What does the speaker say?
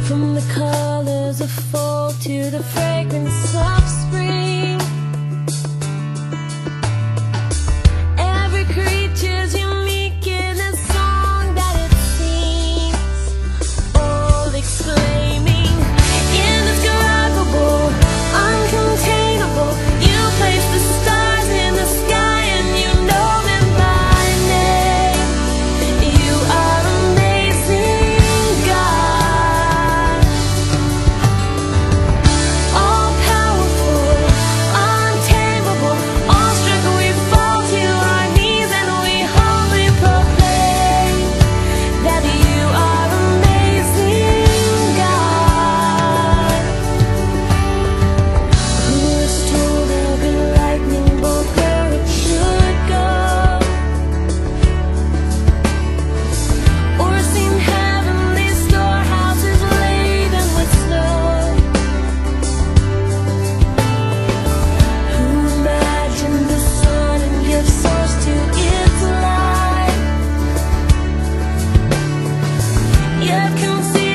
From the colors of fall to the fragrance of spring, every creature's unique in a song that it sings, all exclaiming, indescribable, uncontainable. You place the stars in the sky and you know them by name. You are amazing, God. All powerful, untamable, awestruck we fall to our knees and we humbly proclaim that you are amazing, God. Who was told every lightning bolt where it should go, or seen heavenly storehouses laden with snow? Who imagined the sun and gives source to its light, yet conceived